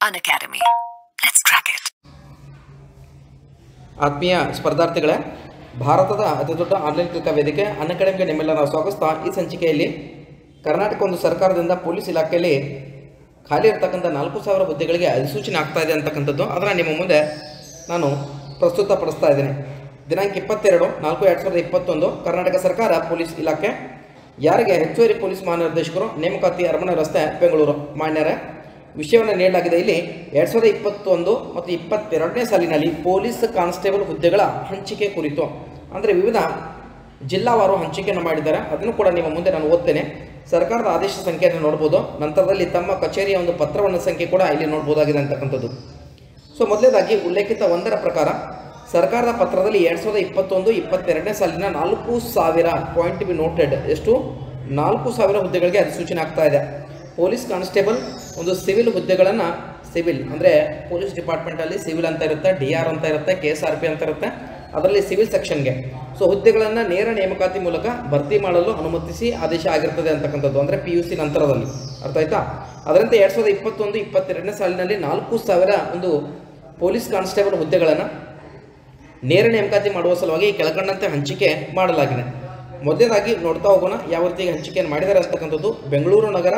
Unacademy. Let's crack it. ಆತ್ಮೀಯ ಸ್ಪರ್ಧಾರ್ಥಿಗಳೇ, ಭಾರತದ ಅತಿದೊಡ್ಡ ಆನ್ಲೈನ್ ಕಲಿಕಾ ವೇದಿಕೆ ಅನ್ಅಕಾಡೆಮಿಗೆ ನಿಮ್ಮೆಲ್ಲರ ಸ್ವಾಗತ. ಈ ಸಂಚಿಕೆಯಲ್ಲಿ ಕರ್ನಾಟಕ ಒಂದು ಸರ್ಕಾರದಿಂದ ಪೊಲೀಸ್ ಇಲಾಖೆಯಲ್ಲಿ ಖಾಲಿ ಇರತಕ್ಕಂಥ 4000 ಹುದ್ದೆಗಳಿಗೆ ಅಧಿಸೂಚನೆ ಆಗ್ತಾ ಇದೆ ಅಂತಕ್ಕಂಥದ್ದು ಅದನ್ನು ನಿಮ್ಮ ಮುಂದೆ ನಾನು ಪ್ರಸ್ತುತಪಡಿಸ್ತಾ ಇದ್ದೇನೆ. ದಿನಾಂಕ 22/4/2021 ಕರ್ನಾಟಕ ಸರ್ಕಾರ ಪೊಲೀಸ್ ಇಲಾಖೆ ಯಾರಿಗೆ ಹೆಚ್ಚುವರಿ ಪೊಲೀಸ್ ಮಹಾನಿರ್ದೇಶಕರು ನೇಮಕಾತಿ ಅರಮನೆ ರಸ್ತೆ ಬೆಂಗಳೂರು ಮಾನ್ಯರೇ ವಿಷಯವನ್ನು ನೀಡಲಾಗಿದೆ. ಇಲ್ಲಿ 2021 ಮತ್ತು 22ನೇ ಸಾಲಿನಲ್ಲಿ ಪೊಲೀಸ್ ಕಾನ್ಸ್ಟೇಬಲ್ ಹುದ್ದೆಗಳ ಹಂಚಿಕೆ ಕುರಿತು ಅಂದರೆ ವಿವಿಧ ಜಿಲ್ಲಾವಾರು ಹಂಚಿಕೆಯನ್ನು ಮಾಡಿದ್ದಾರೆ. ಅದನ್ನು ಕೂಡ ನಿಮ್ಮ ಮುಂದೆ ನಾನು ಓದ್ತೇನೆ. ಸರ್ಕಾರದ ಆದೇಶ ಸಂಖ್ಯೆಯನ್ನು ನೋಡ್ಬೋದು. ನಂತರದಲ್ಲಿ ತಮ್ಮ ಕಚೇರಿಯ ಒಂದು ಪತ್ರವನ್ನು ಸಂಖ್ಯೆ ಕೂಡ ಇಲ್ಲಿ ನೋಡ್ಬೋದಾಗಿದೆ ಅಂತಕ್ಕಂಥದ್ದು. ಸೊ ಮೊದಲೇದಾಗಿ ಉಲ್ಲೇಖಿತ 1ರ ಪ್ರಕಾರ ಸರ್ಕಾರದ ಪತ್ರದಲ್ಲಿ 2021-22ನೇ ಸಾಲಿನ 4000 ಪಾಯಿಂಟ್ ಬಿ ನೋಟೆಡ್ ಎಷ್ಟು 4000 ಹುದ್ದೆಗಳಿಗೆ ಅಧಿಸೂಚನೆ ಆಗ್ತಾ ಇದೆ. ಪೊಲೀಸ್ ಕಾನ್ಸ್ಟೇಬಲ್ ಒಂದು ಸಿವಿಲ್ ಹುದ್ದೆಗಳನ್ನು ಸಿವಿಲ್ ಅಂದರೆ ಪೊಲೀಸ್ ಡಿಪಾರ್ಟ್ಮೆಂಟಲ್ಲಿ ಸಿವಿಲ್ ಅಂತ ಇರುತ್ತೆ, DR ಅಂತ ಇರುತ್ತೆ, KSRP ಅಂತ ಇರುತ್ತೆ. ಅದರಲ್ಲಿ ಸಿವಿಲ್ ಸೆಕ್ಷನ್ಗೆ ಸೊ ಹುದ್ದೆಗಳನ್ನು ನೇರ ನೇಮಕಾತಿ ಮೂಲಕ ಭರ್ತಿ ಮಾಡಲು ಅನುಮತಿಸಿ ಆದೇಶ ಆಗಿರ್ತದೆ ಅಂತಕ್ಕಂಥದ್ದು ಅಂದರೆ PUC ನಂತರದಲ್ಲಿ. ಅರ್ಥ ಆಯ್ತಾ? ಅದರಂತೆ 2021-22ನೇ ಸಾಲಿನಲ್ಲಿ 4000 ಒಂದು ಪೊಲೀಸ್ ಕಾನ್ಸ್ಟೇಬಲ್ ಹುದ್ದೆಗಳನ್ನು ನೇರ ನೇಮಕಾತಿ ಮಾಡುವ ಸಲುವಾಗಿ ಕೆಳಕಂಡಂತೆ ಹಂಚಿಕೆ ಮಾಡಲಾಗಿದೆ. ಮೊದಲನೇದಾಗಿ ನೋಡ್ತಾ ಹೋಗೋಣ ಯಾವ ರೀತಿಯಾಗಿ ಹಂಚಿಕೆಯನ್ನು ಮಾಡಿದ್ದಾರೆ ಅಂತಕ್ಕಂಥದ್ದು. ಬೆಂಗಳೂರು ನಗರ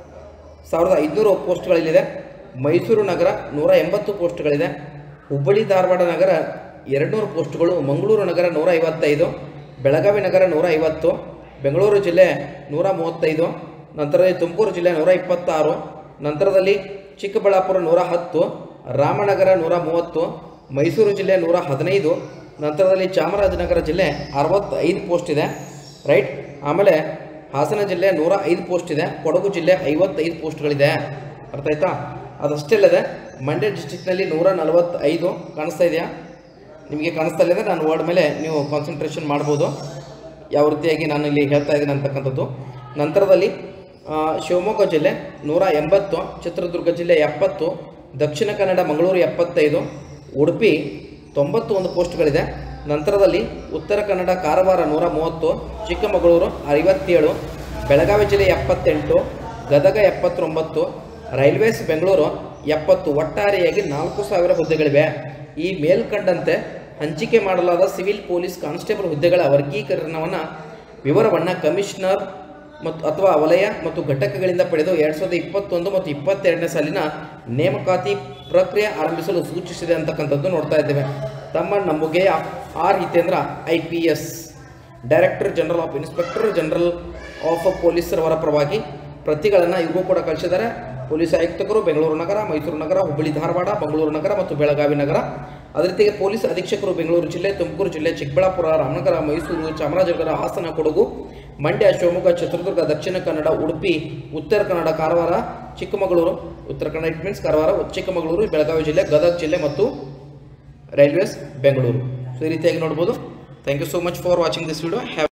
1500 ಪೋಸ್ಟ್ಗಳಿದೆ, ಮೈಸೂರು ನಗರ 180 ಪೋಸ್ಟ್ಗಳಿದೆ, ಹುಬ್ಬಳ್ಳಿ ಧಾರವಾಡ ನಗರ 200 ಪೋಸ್ಟ್ಗಳು, ಮಂಗಳೂರು ನಗರ 155, ಬೆಳಗಾವಿ ನಗರ 150, ಬೆಂಗಳೂರು ಜಿಲ್ಲೆ 135, ನಂತರದಲ್ಲಿ ತುಮಕೂರು ಜಿಲ್ಲೆ 126, ನಂತರದಲ್ಲಿ ಚಿಕ್ಕಬಳ್ಳಾಪುರ 110, ರಾಮನಗರ 130, ಮೈಸೂರು ಜಿಲ್ಲೆ 115, ನಂತರದಲ್ಲಿ ಚಾಮರಾಜನಗರ ಜಿಲ್ಲೆ 65 ಪೋಸ್ಟ್ ಇದೆ, ರೈಟ್. ಆಮೇಲೆ ಹಾಸನ ಜಿಲ್ಲೆ 105 ಪೋಸ್ಟ್ ಇದೆ, ಕೊಡಗು ಜಿಲ್ಲೆ 55 ಪೋಸ್ಟ್ಗಳಿದೆ. ಅರ್ಥ ಆಯ್ತಾ? ಅದಷ್ಟೇ ಅಲ್ಲದೆ ಮಂಡ್ಯ ಡಿಸ್ಟಿಕ್ನಲ್ಲಿ 145 ಕಾಣಿಸ್ತಾ ಇದೆಯಾ? ನಿಮಗೆ ಕಾಣಿಸ್ತಾ ಇಲ್ಲ ಅಂದರೆ ನಾನು ವರ್ಡ್ ಮೇಲೆ ನೀವು ಕಾನ್ಸಂಟ್ರೇಷನ್ ಮಾಡ್ಬೋದು ಯಾವ ರೀತಿಯಾಗಿ ನಾನು ಇಲ್ಲಿ ಹೇಳ್ತಾ ಇದ್ದೀನಿ ಅಂತಕ್ಕಂಥದ್ದು. ನಂತರದಲ್ಲಿ ಶಿವಮೊಗ್ಗ ಜಿಲ್ಲೆ 180, ಚಿತ್ರದುರ್ಗ ಜಿಲ್ಲೆ 70, ದಕ್ಷಿಣ ಕನ್ನಡ ಮಂಗಳೂರು 75, ಉಡುಪಿ 91 ಪೋಸ್ಟ್ಗಳಿದೆ. ನಂತರದಲ್ಲಿ ಉತ್ತರ ಕನ್ನಡ ಕಾರವಾರ 130, ಚಿಕ್ಕಮಗಳೂರು 57, ಬೆಳಗಾವಿ ಜಿಲ್ಲೆ 78, ಗದಗ 79, ರೈಲ್ವೇಸ್ ಬೆಂಗಳೂರು 70. ಒಟ್ಟಾರೆಯಾಗಿ 4000 ಹುದ್ದೆಗಳಿವೆ. ಈ ಮೇಲ್ಕಂಡಂತೆ ಹಂಚಿಕೆ ಮಾಡಲಾದ ಸಿವಿಲ್ ಪೊಲೀಸ್ ಕಾನ್ಸ್ಟೇಬಲ್ ಹುದ್ದೆಗಳ ವರ್ಗೀಕರಣವನ್ನು ವಿವರವನ್ನು ಕಮಿಷನರ್ ಮತ್ತು ಅಥವಾ ವಲಯ ಮತ್ತು ಘಟಕಗಳಿಂದ ಪಡೆದು 2021 ಮತ್ತು 22ನೇ ಸಾಲಿನ ನೇಮಕಾತಿ ಪ್ರಕ್ರಿಯೆ ಆರಂಭಿಸಲು ಸೂಚಿಸಿದೆ ಅಂತಕ್ಕಂಥದ್ದು ನೋಡ್ತಾ ಇದ್ದೇವೆ. ತಮ್ಮ ನಂಬುಗೆಯ R Hitendra IPS director general of inspector general of ಪೊಲೀಸರವರ ಪರವಾಗಿ ಪ್ರತಿಗಳನ್ನು ಇವರು ಕೂಡ ಕಳಿಸಿದ್ದಾರೆ. ಪೊಲೀಸ್ ಆಯುಕ್ತರು ಬೆಂಗಳೂರು ನಗರ, ಮೈಸೂರು ನಗರ, ಹುಬ್ಬಳ್ಳಿ ಧಾರವಾಡ, ಮಂಗಳೂರು ನಗರ ಮತ್ತು ಬೆಳಗಾವಿ ನಗರ. ಅದೇ ರೀತಿಗೆ ಪೊಲೀಸ್ ಅಧೀಕ್ಷಕರು ಬೆಂಗಳೂರು ಜಿಲ್ಲೆ, ತುಮಕೂರು ಜಿಲ್ಲೆ, ಚಿಕ್ಕಬಳ್ಳಾಪುರ, ರಾಮನಗರ, ಮೈಸೂರು, ಚಾಮರಾಜನಗರ, ಹಾಸನ, ಕೊಡಗು, ಮಂಡ್ಯ, ಶಿವಮೊಗ್ಗ, ಚಿತ್ರದುರ್ಗ, ದಕ್ಷಿಣ ಕನ್ನಡ, ಉಡುಪಿ, ಉತ್ತರ ಕನ್ನಡ, ಕಾರವಾರ, ಚಿಕ್ಕಮಗಳೂರು, ಉತ್ತರ ಕನ್ನಡ ಇಟ್ ಮೀನ್ಸ್ ಕಾರವಾರ, ಚಿಕ್ಕಮಗಳೂರು, ಬೆಳಗಾವಿ ಜಿಲ್ಲೆ, ಗದಗ ಜಿಲ್ಲೆ ಮತ್ತು ರೈಲ್ವೇಸ್ ಬೆಂಗಳೂರು. ಸೊ ಈ ರೀತಿಯಾಗಿ ನೋಡ್ಬೋದು. Thank you so much for watching this video.